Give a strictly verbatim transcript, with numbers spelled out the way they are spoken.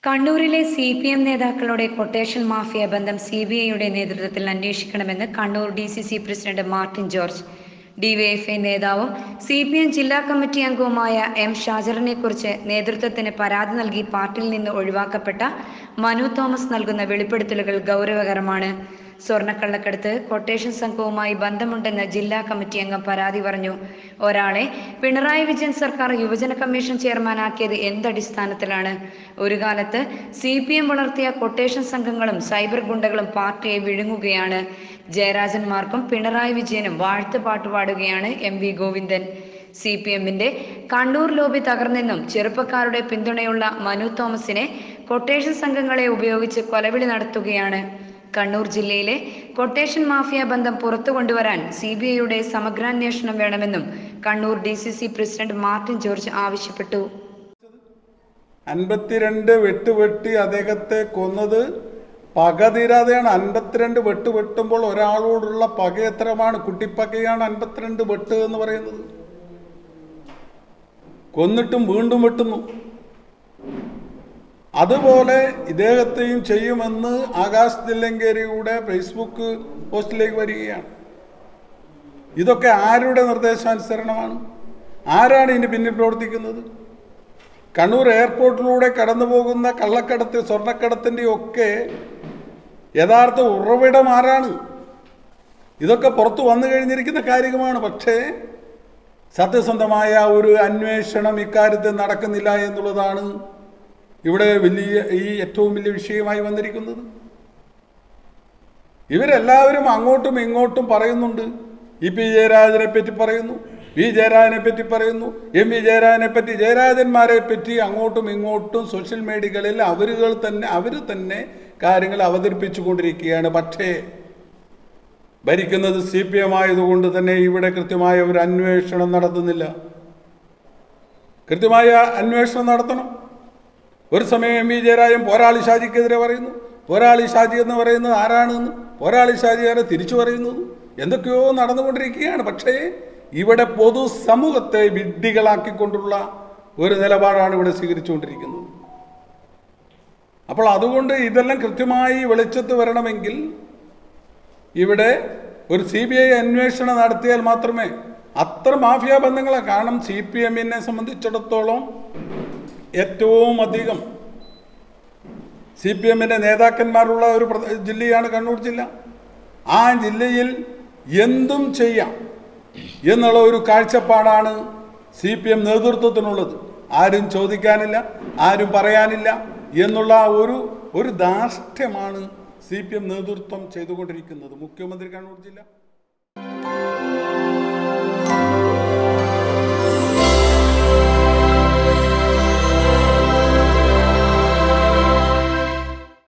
കണ്ണൂരിലെ C P M നേതാക്കളുടെ quotation mafia ബന്ധം സി ബി ഐയുടെ നേതൃത്വത്തിൽ അന്വേഷിക്കണമെന്ന് Kannur D C C president Martin George. DYFI നേതാവും സി പി എം ജില്ലാ കമ്മിറ്റി അംഗവുമായ എം ഷാജറിനെക്കുറിച്ച് നേതൃത്വത്തിന് പരാതി നൽകി പാർട്ടിയിൽ നിന്ന് ഒഴിവാക്കപ്പെട്ട മനു തോമസ് നൽകുന്ന വെളിപ്പെടുത്തലുകൾ ഗൗരവകരമാണ്. സ്വർണ്ണക്കള്ളക്കടത്ത് കൊട്ടേഷൻ സംഘവുമായി ബന്ധമുണ്ടെന്ന് ജില്ലാ കമ്മിറ്റി അംഗം പരാതി പറഞ്ഞു. ഒരാളെ പിണറായി വിജയൻ സർക്കാർ യുവജന കമ്മീഷൻ ചെയർമാനാക്കിയത് എന്തടിസ്ഥാനത്തിലാണ്? ഒരു കാലത്ത് സി പി എം വളർത്തിയ കൊട്ടേഷൻ സംഘങ്ങളും സൈബർ ഗുണ്ടകളും പാർട്ടിയെ വിഴുങ്ങുകയാണ്. ജയരാജന്മാർക്കും പിണറായി വിജയനും വാഴ്ത്ത് പാട്ടുപാടുകയാണ് M V Govindan. C P എമ്മിന്റെ കണ്ണൂർ ലോബി തകർന്നെന്നും ചെറുപ്പക്കാരുടെ പിന്തുണയുള്ള മനു തോമസിനെ കൊട്ടേഷൻ സംഘങ്ങളെ ഉപയോഗിച്ച് കൊലവിളി നടത്തുകയാണ്. കണ്ണൂർ ജില്ലയിലെ കൊട്ടേഷൻ മാഫിയ ബന്ധം പുറത്തു കൊണ്ടുവരാൻ സി ബി ഐയുടെ സമഗ്രാന്വേഷണം വേണമെന്നും Kannur D C C president Martin George ആവശ്യപ്പെട്ടു. അൻപത്തിരണ്ട് വെട്ടുവെട്ടി അദ്ദേഹത്തെ കൊന്നത് പകതീരാതെയാണ്. അൻപത്തിരണ്ട് വെട്ട് വെട്ടുമ്പോൾ ഒരാളോടുള്ള പക എത്രമാണ്? കുട്ടിപ്പകയാണ് അൻപത്തിരണ്ട് വെട്ട് എന്ന് പറയുന്നത്. കൊന്നിട്ടും വീണ്ടും വെട്ടുന്നു. അതുപോലെ ഇദ്ദേഹത്തെയും ചെയ്യുമെന്ന് ആകാശ് തില്ലങ്കേരിയുടെ ഫേസ്ബുക്ക് പോസ്റ്റിലേക്ക് വരികയാണ്. ഇതൊക്കെ ആരുടെ നിർദ്ദേശാനുസരണമാണ്? ആരാണ് ഇതിന് പിന്നിൽ പ്രവർത്തിക്കുന്നത്? കണ്ണൂർ എയർപോർട്ടിലൂടെ കടന്നു പോകുന്ന കള്ളക്കടത്ത്, സ്വർണ്ണക്കടത്തിൻ്റെ ഒക്കെ യഥാർത്ഥ ഉറവിടം ആരാണ്? ഇതൊക്കെ പുറത്തു വന്നു കഴിഞ്ഞിരിക്കുന്ന കാര്യമാണ്. പക്ഷേ സത്യസന്ധമായ ഒരു അന്വേഷണം ഇക്കാര്യത്തിൽ നടക്കുന്നില്ല എന്നുള്ളതാണ് ഇവിടെ വലിയ ഈ ഏറ്റവും വലിയ വിഷയമായി വന്നിരിക്കുന്നത്. ഇവരെല്ലാവരും അങ്ങോട്ടും ഇങ്ങോട്ടും പറയുന്നുണ്ട്. ഇ പി ജയരാജനെ പറ്റി പറയുന്നു, വി ജയരാജനെ പറ്റി പറയുന്നു, എം വി ജയരാജനെ പറ്റി, ജയരാജന്മാരെ പറ്റി അങ്ങോട്ടും ഇങ്ങോട്ടും സോഷ്യൽ മീഡിയകളിൽ അവരുകൾ തന്നെ അവർ തന്നെ കാര്യങ്ങൾ അവതരിപ്പിച്ചു കൊണ്ടിരിക്കുകയാണ്. പക്ഷേ ഭരിക്കുന്നത് സി പി എം ആയതുകൊണ്ട് തന്നെ ഇവിടെ കൃത്യമായ ഒരു അന്വേഷണം നടത്തുന്നില്ല. കൃത്യമായ അന്വേഷണം നടത്തണം. ഒരു സമയം എം വി ജയരാജൻ പോരാളി ഷാജിക്കെതിരെ പറയുന്നു. പോരാളി ഷാജി എന്ന് പറയുന്നത് ആരാണെന്ന് പോരാളി ഷാജിയാരെ തിരിച്ചു പറയുന്നത് എന്തൊക്കെയോ നടന്നുകൊണ്ടിരിക്കുകയാണ്. പക്ഷേ ഇവിടെ പൊതുസമൂഹത്തെ വിഡ്ഢികളാക്കിക്കൊണ്ടുള്ള ഒരു നിലപാടാണ് ഇവിടെ സ്വീകരിച്ചുകൊണ്ടിരിക്കുന്നത്. അപ്പോൾ അതുകൊണ്ട് ഇതെല്ലാം കൃത്യമായി വെളിച്ചത്ത് വരണമെങ്കിൽ ഇവിടെ ഒരു സി ബി ഐ അന്വേഷണം നടത്തിയാൽ മാത്രമേ അത്ര മാഫിയ ബന്ധങ്ങളെ കാണും. സി പി എമ്മിനെ സംബന്ധിച്ചിടത്തോളം ഏറ്റവും അധികം സി പി എമ്മിൻ്റെ നേതാക്കന്മാരുള്ള ഒരു ജില്ലയാണ് കണ്ണൂർ ജില്ല. ആ ജില്ലയിൽ എന്തും ചെയ്യാം എന്നുള്ള ഒരു കാഴ്ചപ്പാടാണ് സി പി എം നേതൃത്വത്തിനുള്ളത്. ആരും ചോദിക്കാനില്ല, ആരും പറയാനില്ല എന്നുള്ള ഒരു ഒരു ധാർഷ്ട്യമാണ് സി പി എം നേതൃത്വം ചെയ്തുകൊണ്ടിരിക്കുന്നത്. മുഖ്യമന്ത്രി കണ്ണൂർ ജില്ല